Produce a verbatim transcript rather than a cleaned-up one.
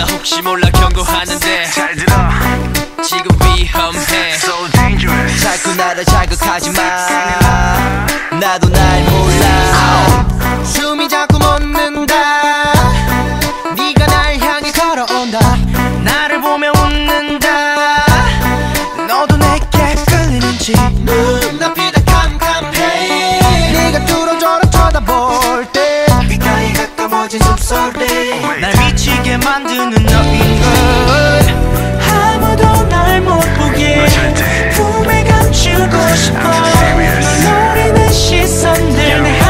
나 혹시 몰라 경고하는데 잘 들어 지금 위험해 So dangerous 자꾸 나를 자극하지마 나도 날 몰라 숨이 자꾸 멎는다 네가 날 향해 걸어온다 나를 보며 웃는다 너도 내게 끌리는지 눈앞이 다 캄캄해 네가 뚫어져라 쳐다볼 때 귓가에 가까워진 숨소리 날 미치게 만드는 너인 걸 아무도 날 못 보게 품에 감추고 싶어 널 노리는 시선들